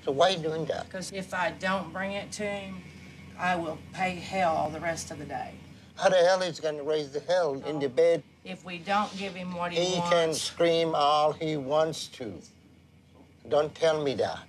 So why are you doing that? Because if I don't bring it to him, I will pay hell all the rest of the day. How the hell is he going to raise the hell in the bed? If we don't give him what he He wants... can scream all he wants to. Don't tell me that.